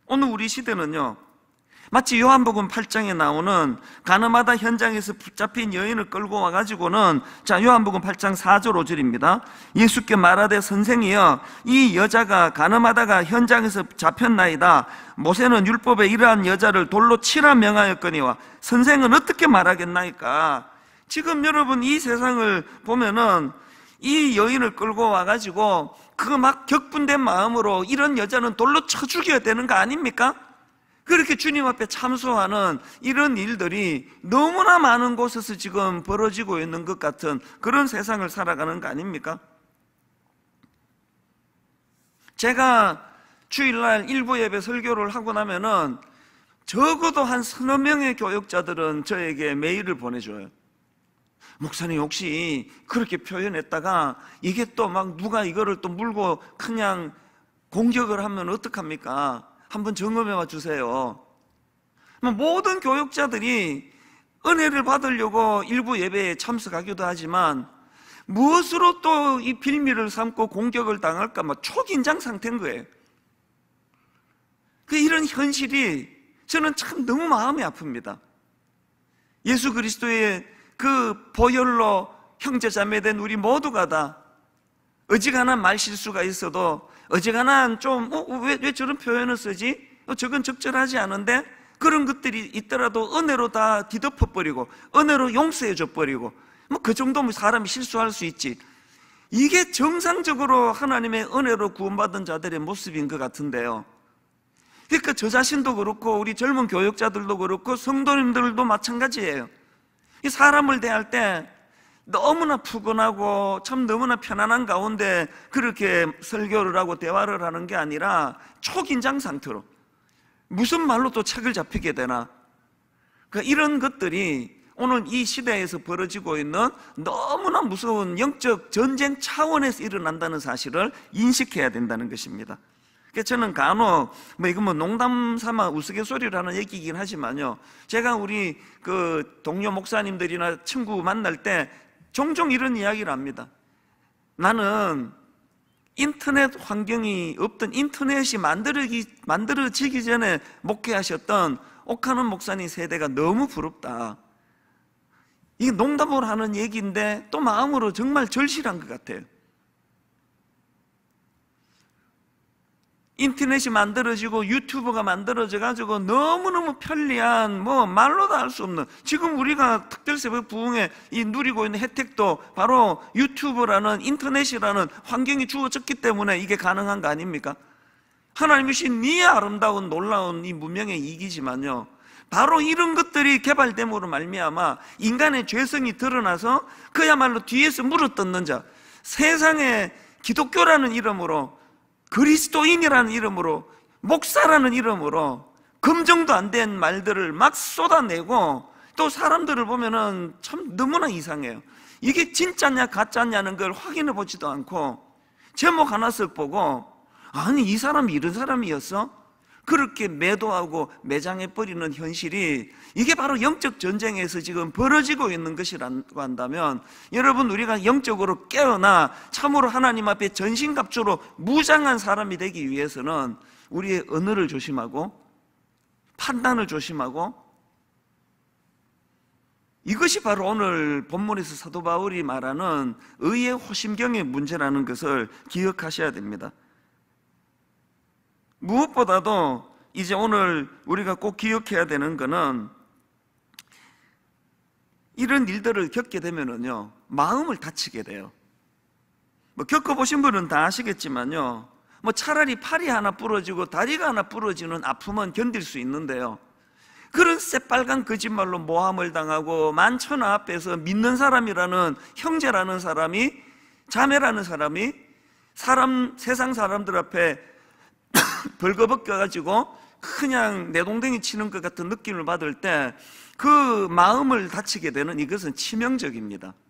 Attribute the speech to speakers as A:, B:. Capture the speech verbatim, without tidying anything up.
A: 오늘 우리 시대는요, 마치 요한복음 팔 장에 나오는 가늠하다 현장에서 붙잡힌 여인을 끌고 와가지고는, 자, 요한복음 팔 장 사 절 오 절입니다. 예수께 말하되 선생이여, 이 여자가 가늠하다가 현장에서 잡혔나이다. 모세는 율법에 이러한 여자를 돌로 치라 명하였거니와 선생은 어떻게 말하겠나이까? 지금 여러분 이 세상을 보면은 이 여인을 끌고 와가지고 그 막 격분된 마음으로 이런 여자는 돌로 쳐 죽여야 되는 거 아닙니까? 그렇게 주님 앞에 참소하는 이런 일들이 너무나 많은 곳에서 지금 벌어지고 있는 것 같은 그런 세상을 살아가는 거 아닙니까? 제가 주일날 일부 예배 설교를 하고 나면은 적어도 한 서너 명의 교역자들은 저에게 메일을 보내줘요. 목사님, 혹시 그렇게 표현했다가 이게 또 막 누가 이거를 또 물고 그냥 공격을 하면 어떡합니까? 한번 점검해 주세요. 모든 교육자들이 은혜를 받으려고 일부 예배에 참석하기도 하지만 무엇으로 또 이 빌미를 삼고 공격을 당할까 막 초긴장 상태인 거예요. 그 이런 현실이 저는 참 너무 마음이 아픕니다. 예수 그리스도의 그 보혈로 형제자매된 우리 모두가 다 어지간한 말실수가 있어도 어지간한 좀 어, 왜, 왜 저런 표현을 쓰지? 어, 저건 적절하지 않은데? 그런 것들이 있더라도 은혜로 다 뒤덮어버리고 은혜로 용서해줘버리고 뭐 그 정도면 사람이 실수할 수 있지. 이게 정상적으로 하나님의 은혜로 구원받은 자들의 모습인 것 같은데요. 그러니까 저 자신도 그렇고 우리 젊은 교육자들도 그렇고 성도님들도 마찬가지예요. 이 사람을 대할 때 너무나 푸근하고 참 너무나 편안한 가운데 그렇게 설교를 하고 대화를 하는 게 아니라 초긴장 상태로 무슨 말로 또 책을 잡히게 되나. 그러니까 이런 것들이 오늘 이 시대에서 벌어지고 있는 너무나 무서운 영적 전쟁 차원에서 일어난다는 사실을 인식해야 된다는 것입니다. 그래서 저는 간혹 뭐 이거 뭐 농담 삼아 우스갯소리를 하는 얘기이긴 하지만요, 제가 우리 그 동료 목사님들이나 친구 만날 때 종종 이런 이야기를 합니다. 나는 인터넷 환경이 없던, 인터넷이 만들어기, 만들어지기 전에 목회하셨던 옥하는 목사님 세대가 너무 부럽다. 이게 농담으로 하는 얘기인데 또 마음으로 정말 절실한 것 같아요. 인터넷이 만들어지고 유튜브가 만들어져 가지고 너무너무 편리한, 뭐 말로도 할 수 없는, 지금 우리가 특별새벽 부흥에 이 누리고 있는 혜택도 바로 유튜브라는 인터넷이라는 환경이 주어졌기 때문에 이게 가능한 거 아닙니까? 하나님이 주신 이 아름다운 놀라운 이 문명의 이기지만요, 바로 이런 것들이 개발됨으로 말미암아 인간의 죄성이 드러나서 그야말로 뒤에서 물어뜯는 자, 세상에 기독교라는 이름으로, 그리스도인이라는 이름으로, 목사라는 이름으로 검증도 안 된 말들을 막 쏟아내고, 또 사람들을 보면은 참 너무나 이상해요. 이게 진짜냐 가짜냐는 걸 확인해 보지도 않고 제목 하나 쓱 보고, 아니 이 사람이 이런 사람이었어? 그렇게 매도하고 매장해버리는 현실이, 이게 바로 영적 전쟁에서 지금 벌어지고 있는 것이라고 한다면, 여러분 우리가 영적으로 깨어나 참으로 하나님 앞에 전신갑주로 무장한 사람이 되기 위해서는 우리의 언어를 조심하고 판단을 조심하고, 이것이 바로 오늘 본문에서 사도 바울이 말하는 의의 호심경의 문제라는 것을 기억하셔야 됩니다. 무엇보다도 이제 오늘 우리가 꼭 기억해야 되는 것은, 이런 일들을 겪게 되면은요, 마음을 다치게 돼요. 뭐 겪어보신 분은 다 아시겠지만요, 뭐 차라리 팔이 하나 부러지고 다리가 하나 부러지는 아픔은 견딜 수 있는데요, 그런 새빨간 거짓말로 모함을 당하고 만천하 앞에서 믿는 사람이라는, 형제라는 사람이, 자매라는 사람이 사람, 세상 사람들 앞에 벌거벗겨가지고 그냥 내동댕이 치는 것 같은 느낌을 받을 때 그 마음을 다치게 되는, 이것은 치명적입니다.